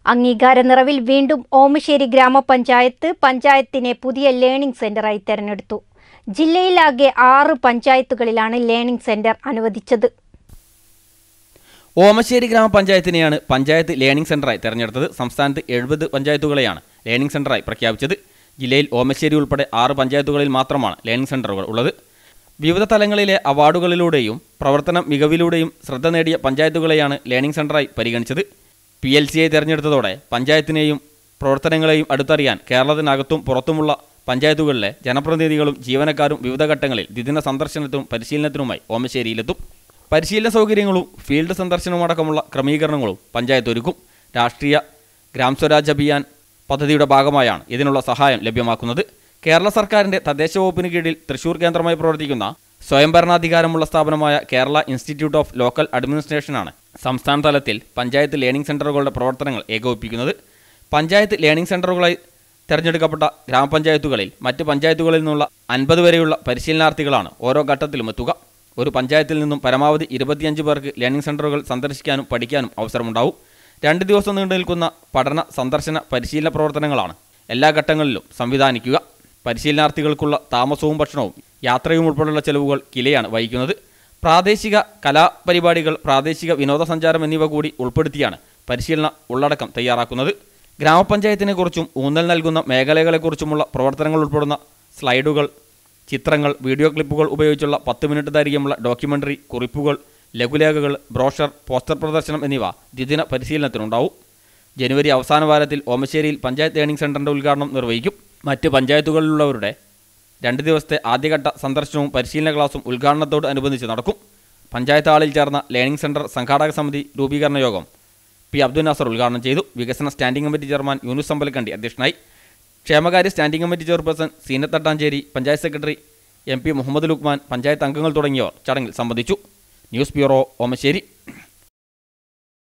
അംഗീകാര നിറവിൽ വീണ്ടും ഓമശ്ശേരി ഗ്രാമപഞ്ചായത്ത് പഞ്ചായത്തിനെ പുതിയ ലേണിംഗ് സെന്ററായി തെരഞ്ഞെടുത്തു. ജില്ലയിലാകെ 6 പഞ്ചായത്തുകളിലാണ് ലേണിംഗ് സെന്റർ അനുവദിച്ചത്. ഓമശ്ശേരി ഗ്രാമപഞ്ചായത്തിനെയാണ് പഞ്ചായത്ത് ലേണിംഗ് സെന്ററായി തെരഞ്ഞെടുത്തത്. സംസ്ഥാനത്ത് 70 പഞ്ചായത്തുകളെയാണ് ലേണിംഗ് സെന്ററായി പ്രഖ്യാപിച്ചത്. ജില്ലയിൽ ഓമശ്ശേരി ഉൾപ്പെടെ 6 പഞ്ചായത്തുകളിൽ മാത്രമാണ് ലേണിംഗ് സെന്ററുകൾ ഉള്ളത്. വിവിധ തലങ്ങളിലെ അവാർഡുകളിലൂടെയും പ്രവർത്തന മികവിലൂടെയും ശ്രദ്ധ നേടിയ പഞ്ചായത്തുകളെയാണ് ലേണിംഗ് സെന്ററായി പരിഗണിച്ചത്. PLCയെ തെരഞ്ഞെടുത്തതോടെ പഞ്ചായത്തിനെയും പ്രവർത്തനങ്ങളെയും അടുത്തറിയാൻ കേരളത്തിനകത്തും പുറത്തുമുള്ള പഞ്ചായത്തുകളിലെ ജനപ്രതിനിധികളും ജീവനക്കാരും വിവിധ ഘട്ടങ്ങളിൽ ദ്വിദിന സന്ദർശനത്തിനും പരിശീലനത്തിനുമായി ഓമശ്ശേരിയിലെത്തും. പരിശീലന സൗകര്യങ്ങളും ഫീൽഡ് സന്ദർശനവുമടക്കമുള്ള ക്രമീകരണങ്ങളും പഞ്ചായത്ത് ഒരുക്കും. രാഷ്ട്രീയ ഗ്രാം സ്വരാജ് അഭിയാൻ പദ്ധതിയുടെ ഭാഗമായാണ് ഇതിനുള്ള സഹായം ലഭ്യമാക്കുന്നത്. കേരള സർക്കാരിൻ്റെ തദ്ദേശ വകുപ്പിന് കീഴിൽ തൃശൂർ കേന്ദ്രമായി പ്രവർത്തിക്കുന്ന സ്വയംഭരണാധികാരമുള്ള സ്ഥാപനമായ കേരള ഇൻസ്റ്റിറ്റ്യൂട്ട് ഓഫ് ലോക്കൽ അഡ്മിനിസ്ട്രേഷനാണ് സംസ്ഥാന തലത്തിൽ പഞ്ചായത്ത് ലേണിംഗ് സെന്ററുകളുടെ പ്രവർത്തനങ്ങൾ ഏകോപിപ്പിക്കുന്നത്. പഞ്ചായത്ത് ലേണിംഗ് സെന്ററുകളായി തിരഞ്ഞെടുക്കപ്പെട്ട ഗ്രാമപഞ്ചായത്തുകളിൽ മറ്റ് പഞ്ചായത്തുകളിൽ നിന്നുള്ള 50 വരെയുള്ള പരിശീലനാർത്ഥികളാണ് ഓരോ ഘട്ടത്തിലും എത്തുക. ഒരു പഞ്ചായത്തിൽ നിന്നും പരമാവധി 25 പേർക്ക് ലേണിംഗ് സെന്ററുകൾ സന്ദർശിക്കാനും പഠിക്കാനും അവസരമുണ്ടാവും. 2 ദിവസം നീണ്ടു നിൽക്കുന്ന പഠന സന്ദർശന പരിശീലന പ്രവർത്തനങ്ങളാണ് എല്ലാ ഘട്ടങ്ങളിലും സംവിധാനിക്കുക. പരിശീലനാർത്ഥികൾക്കുള്ള താമസവും ഭക്ഷണവും യാത്രയും ഉൾപ്പെടെയുള്ള ചെലവുകൾ കിലയാണ് വഹിക്കുന്നത്. പ്രാദേശിക കലാപരിപാടികൾ, പ്രാദേശിക വിനോദസഞ്ചാരം എന്നിവ കൂടി ഉൾപ്പെടുത്തിയാണ് പരിശീലന ഉള്ളടക്കം തയ്യാറാക്കുന്നത്. ഗ്രാമപഞ്ചായത്തിനെക്കുറിച്ചും ഊന്നൽ നൽകുന്ന മേഖലകളെക്കുറിച്ചുമുള്ള പ്രവർത്തനങ്ങൾ ഉൾപ്പെടുന്ന സ്ലൈഡുകൾ, ചിത്രങ്ങൾ, വീഡിയോ ക്ലിപ്പുകൾ ഉപയോഗിച്ചുള്ള 10 മിനിറ്റ് ദൈർഘ്യമുള്ള ഡോക്യുമെൻ്ററി, കുറിപ്പുകൾ, ലഘുലേഖകൾ, ബ്രോഷർ, പോസ്റ്റർ പ്രദർശനം എന്നിവ ദ്വിദിന പരിശീലനത്തിനുണ്ടാവും. ജനുവരി അവസാന വാരത്തിൽ ഓമശ്ശേരിയിൽ പഞ്ചായത്ത് ലേണിംഗ് സെന്ററിൻ്റെ ഉദ്ഘാടനം നിർവഹിക്കും. മറ്റ് പഞ്ചായത്തുകളിലുള്ളവരുടെ 2 ദിവസത്തെ ആദ്യഘട്ട സന്ദർശനവും പരിശീലന ക്ലാസും ഉദ്ഘാടനത്തോട് അനുബന്ധിച്ച് നടക്കും. പഞ്ചായത്ത് ഹാളിൽ ചേർന്ന ലേണിംഗ് സെന്റർ സംഘാടക സമിതി രൂപീകരണ യോഗം P. അബ്ദുൽ നാസർ ഉദ്ഘാടനം ചെയ്തു. വികസന standing committee chairman Yunus Ambalakkandi അധ്യക്ഷനായി. ക്ഷേമകാര്യ standing committee chairperson Seenath Thattancherry, panchayat secretary MP. Muhammad Lukman, panchayat അംഗങ്ങൾ തുടങ്ങിയവർ ചടങ്ങിൽ സംബന്ധിച്ചു. News bureau, Omassery.